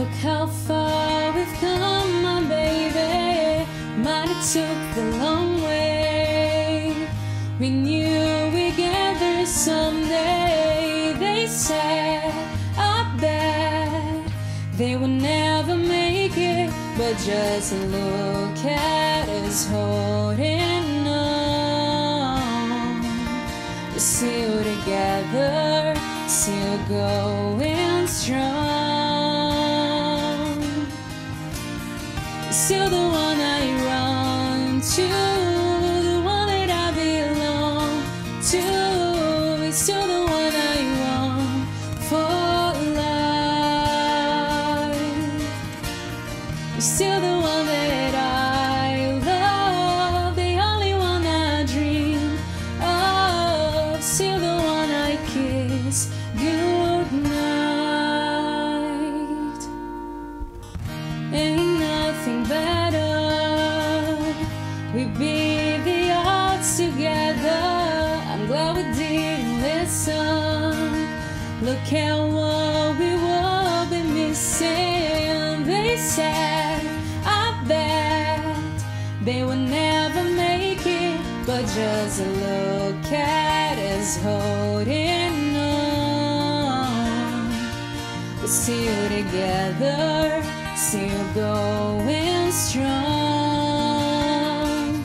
Look how far we've come, my baby. Might have took the long way. We knew we'd get there someday. They said, I bet they would never make it, but just look at us holding on. We're still together, still going strong. You're still the one I run to, the one that I belong to. You're still the one I want for life. You're still the one that I love, the only one I dream of, still the one I kiss goodnight. Ain't nothing better, we beat the odds together. I'm glad we didn't listen. Look at what we will be missing. They said, I bet they would never make it, but just look at us holding on. We're still together, still going strong.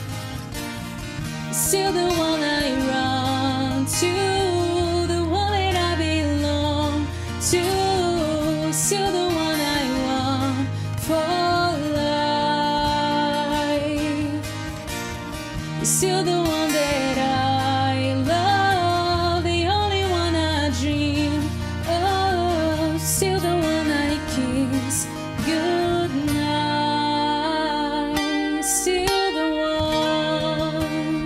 Still the one I run to, the one that I belong to. Still the one I want for life. Still the one that I love, the only one I dream of, still the one I kiss goodnight. Still the one.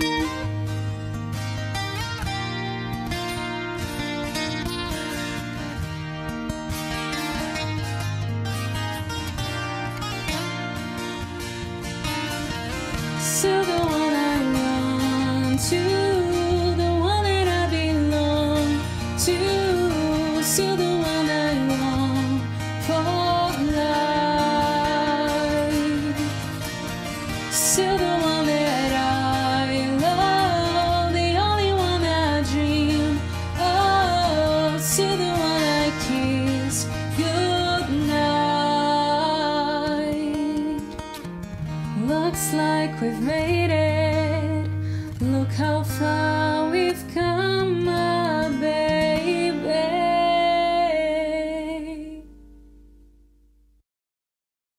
Still the one I run to, the one that I belong to. Still the one I want for life. Still the one that I love, the only one I dream of, still the one I kiss goodnight. Looks like we've made it.